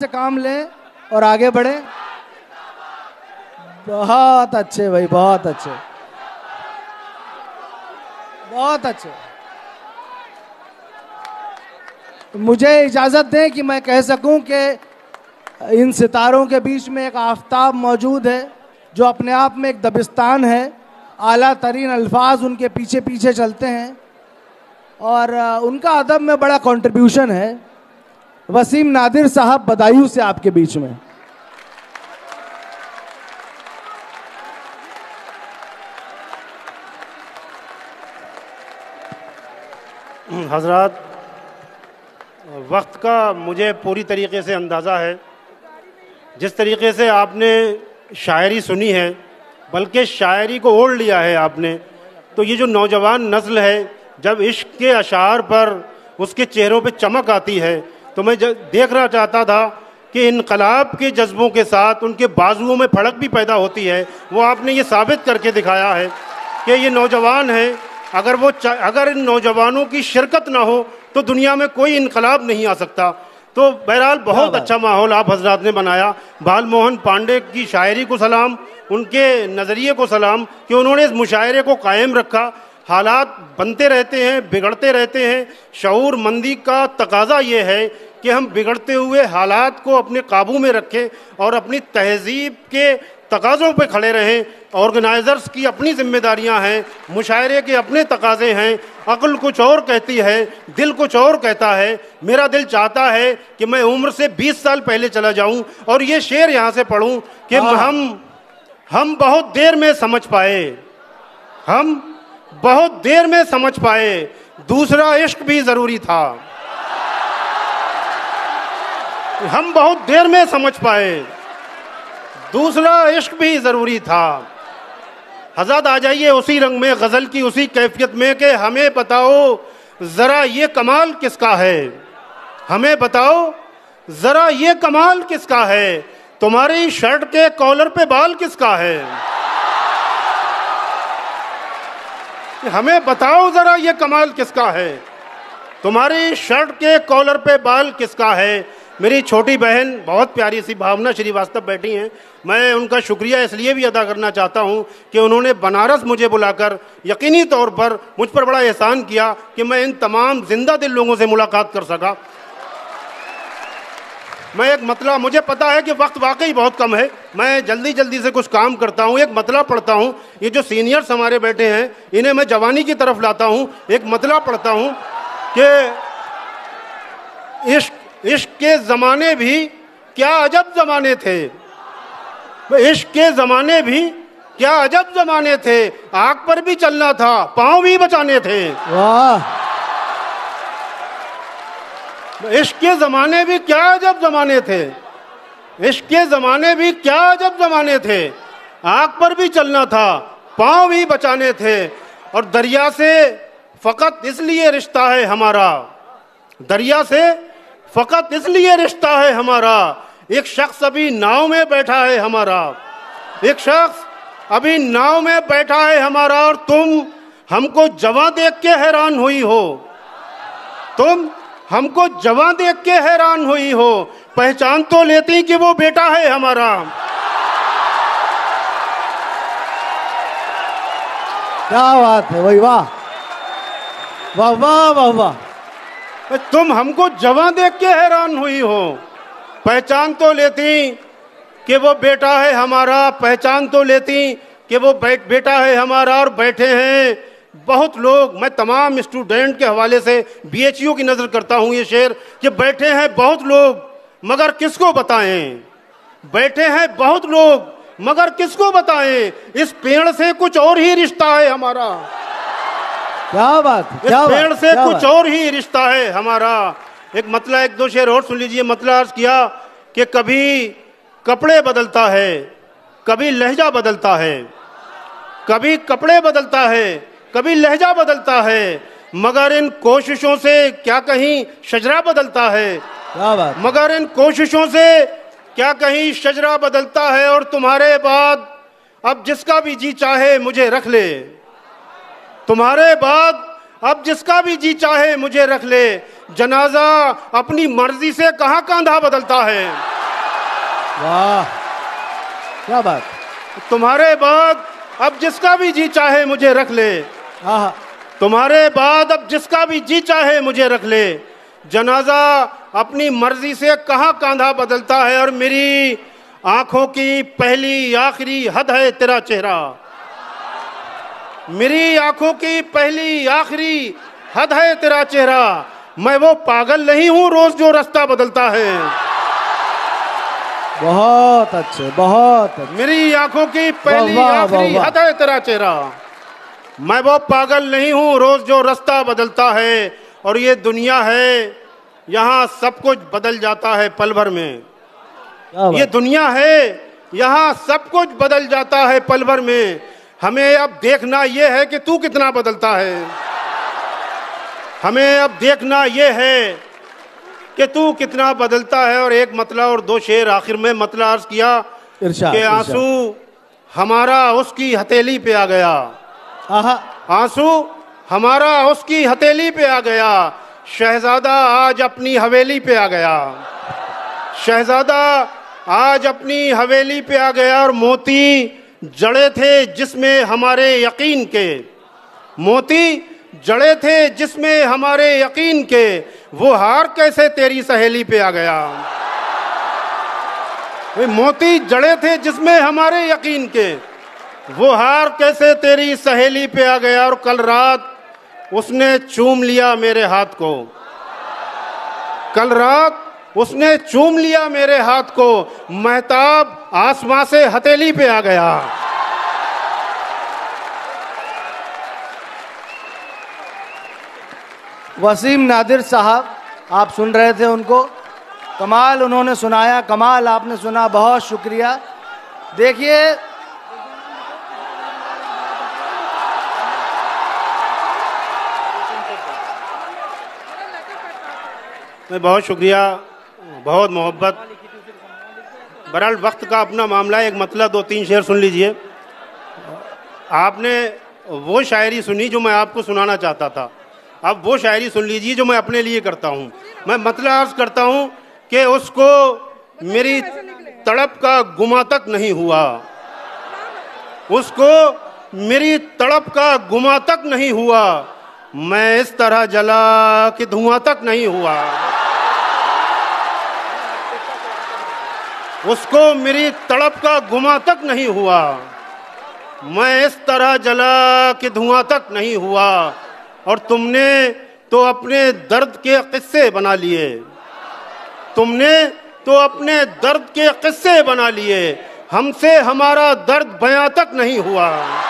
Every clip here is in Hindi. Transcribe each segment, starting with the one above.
से काम लें और आगे बढ़ें। बहुत अच्छे भाई, बहुत अच्छे, बहुत अच्छे। मुझे इजाज़त दें कि मैं कह सकूं कि इन सितारों के बीच में एक आफताब मौजूद है जो अपने आप में एक दबिस्तान है। आला तरीन अल्फाज उनके पीछे पीछे चलते हैं और उनका अदब में बड़ा कंट्रीब्यूशन है। वसीम नादिर साहब, बदायूं से आपके बीच में। हजरात, वक्त का मुझे पूरी तरीके से अंदाज़ा है। जिस तरीके से आपने शायरी सुनी है, बल्कि शायरी को ओढ़ लिया है आपने, तो ये जो नौजवान नस्ल है, जब इश्क के अशार पर उसके चेहरों पे चमक आती है, तो मैं देखना चाहता था कि इनकलाब के जज्बों के साथ उनके बाजुओं में फड़क भी पैदा होती है। वो आपने ये साबित करके दिखाया है कि ये नौजवान हैं, अगर इन नौजवानों की शिरकत ना हो तो दुनिया में कोई इनकलाब नहीं आ सकता। तो बहरहाल बहुत अच्छा माहौल आप हजरात ने बनाया। बालमोहन पांडे की शायरी को सलाम, उनके नज़रिए को सलाम कि उन्होंने इस मुशायरे को कायम रखा। हालात बनते रहते हैं, बिगड़ते रहते हैं। शऊर मंदी का तकाजा ये है कि हम बिगड़ते हुए हालात को अपने काबू में रखें और अपनी तहजीब के तकाज़ों पे खड़े रहें। ऑर्गेनाइज़र्स की अपनी जिम्मेदारियां हैं, मुशायरे के अपने तकाज़े हैं। अक्ल कुछ और कहती है, दिल कुछ और कहता है। मेरा दिल चाहता है कि मैं उम्र से 20 साल पहले चला जाऊं और ये शेर यहाँ से पढ़ूं कि हम बहुत देर में समझ पाए, हम बहुत देर में समझ पाए, दूसरा इश्क भी ज़रूरी था। हम बहुत देर में समझ पाए, दूसरा इश्क भी ज़रूरी था। हज़रत आ जाइए उसी रंग में, गज़ल की उसी कैफियत में कि हमें बताओ ज़रा ये कमाल किसका है, हमें बताओ ज़रा ये कमाल किसका है, तुम्हारी शर्ट के कॉलर पे बाल किसका है। हमें बताओ ज़रा ये कमाल किसका है, तुम्हारी शर्ट के कॉलर पे बाल किसका है। मेरी छोटी बहन बहुत प्यारी सी भावना श्रीवास्तव बैठी हैं, मैं उनका शुक्रिया इसलिए भी अदा करना चाहता हूं कि उन्होंने बनारस मुझे बुलाकर यकीनी तौर पर मुझ पर बड़ा एहसान किया कि मैं इन तमाम जिंदा दिल लोगों से मुलाकात कर सका। मैं एक मतला, मुझे पता है कि वक्त वाकई बहुत कम है, मैं जल्दी जल्दी से कुछ काम करता हूँ, एक मतला पढ़ता हूँ। ये जो सीनियर्स हमारे बैठे हैं इन्हें मैं जवानी की तरफ लाता हूँ। एक मतला पढ़ता हूँ कि इश्क के ज़माने भी क्या अजब ज़माने थे, इश्क के ज़माने भी क्या अजब ज़माने थे, आग पर भी चलना था, पाँव भी बचाने थे। वाह! इश्क के ज़माने भी क्या अजब ज़माने थे, इश्क के ज़माने भी क्या अजब ज़माने थे, आग पर भी चलना था, पाँव भी बचाने थे। और दरिया से फ़कत इसलिए रिश्ता है हमारा, दरिया से फ़कत इसलिए रिश्ता है हमारा, एक शख्स अभी नाव में बैठा है हमारा, एक शख्स अभी नाव में बैठा है हमारा। और तुम हमको जवां देख के हैरान हुई हो, तुम हमको जवां देख के हैरान हुई हो, पहचान तो लेती कि वो बेटा है हमारा। क्या बात है भाई, वाह वाह वाह वाह वाह। तुम हमको जवां देख के हैरान हुई हो, पहचान तो लेती कि वो बेटा है हमारा, पहचान तो लेती कि वो बेटा है हमारा। और बैठे हैं बहुत लोग, मैं तमाम स्टूडेंट के हवाले से BHU की नज़र करता हूँ ये शेर कि बैठे हैं बहुत लोग मगर किसको बताएं, बैठे हैं बहुत लोग मगर किसको बताएं, इस पेड़ से कुछ और ही रिश्ता है हमारा। क्या बात, क्या इस पेड़ बात, से क्या कुछ बात। और ही रिश्ता है हमारा। एक मतला, एक दो शेर और सुन लीजिए। मतला अर्ज किया कि कभी कपड़े बदलता है, कभी लहजा बदलता है, कभी कपड़े बदलता है, कभी लहजा बदलता है, मगर इन कोशिशों से क्या कहीं शजरा बदलता है, क्या बात। मगर इन कोशिशों से क्या कहीं शजरा बदलता है। और तुम्हारे बाद अब जिसका भी जी चाहे मुझे रख ले, तुम्हारे बाद अब जिसका भी जी चाहे मुझे रख ले, जनाजा अपनी मर्जी से कहाँ कंधा बदलता है। वाह, क्या बात। तुम्हारे बाद अब जिसका भी जी चाहे मुझे रख ले। हाँ, तुम्हारे बाद अब जिसका भी जी चाहे मुझे रख ले। जनाजा अपनी मर्जी से कहाँ कंधा बदलता है, और मेरी आंखों की पहली आखिरी हद है तेरा चेहरा। मेरी आंखों की पहली आखिरी हद है तेरा चेहरा। मैं वो पागल नहीं हूं रोज जो रास्ता बदलता है। बहुत अच्छे, बहुत अच्छे। मेरी आंखों की पहली आखिरी हद है तेरा चेहरा। मैं वो पागल नहीं हूं रोज जो रास्ता बदलता है। और ये दुनिया है, यहाँ सब कुछ बदल जाता है पल भर में। ये दुनिया है, यहाँ सब कुछ बदल जाता है पल भर में। हमें अब देखना ये है कि तू कितना बदलता है। हमें अब देखना ये है कि तू कितना बदलता है। और एक मतला और दो शेर आखिर में मतला अर्ज किया कि आंसू हमारा उसकी हथेली पे आ गया। आंसू हमारा उसकी हथेली पे आ गया। शहजादा आज अपनी हवेली पे आ गया। शहजादा आज अपनी हवेली पे आ गया। और मोती जड़े थे जिसमें हमारे यकीन के, मोती जड़े थे जिसमें हमारे यकीन के, वो हार कैसे तेरी सहेली पे आ गया। वे मोती जड़े थे जिसमें हमारे यकीन के, वो हार कैसे तेरी सहेली पे आ गया। और कल रात उसने चूम लिया मेरे हाथ को। कल रात उसने चूम लिया मेरे हाथ को। महताब आसमां से हथेली पे आ गया। वसीम नादिर साहब, आप सुन रहे थे उनको, कमाल उन्होंने सुनाया, कमाल आपने सुना, बहुत शुक्रिया। देखिए, मैं बहुत शुक्रिया, बहुत मोहब्बत। बहरहाल वक्त का अपना मामला है। एक मतलब दो तीन शेर सुन लीजिए। आपने वो शायरी सुनी जो मैं आपको सुनाना चाहता था। अब वो शायरी सुन लीजिए जो मैं अपने लिए करता हूँ। मैं मतलब अर्ज करता हूँ कि उसको मेरी तड़प का गुमा तक नहीं हुआ। उसको मेरी तड़प का गुमा तक नहीं हुआ। मैं इस तरह जला कि धुआं तक नहीं हुआ। उसको मेरी तड़प का गुमा तक नहीं हुआ। मैं इस तरह जला कि धुआं तक नहीं हुआ। और तुमने तो अपने दर्द के किस्से बना लिए। तुमने तो अपने दर्द के किस्से बना लिए। हमसे हमारा दर्द बयां तक नहीं हुआ।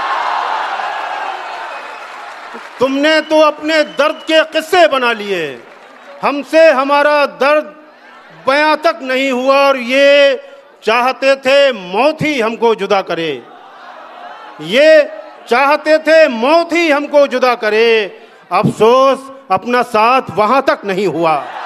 तुमने तो अपने दर्द के किस्से बना लिए। हमसे हमारा दर्द बयां तक नहीं हुआ। और ये चाहते थे मौत ही हमको जुदा करे। ये चाहते थे मौत ही हमको जुदा करे। अफसोस अपना साथ वहां तक नहीं हुआ।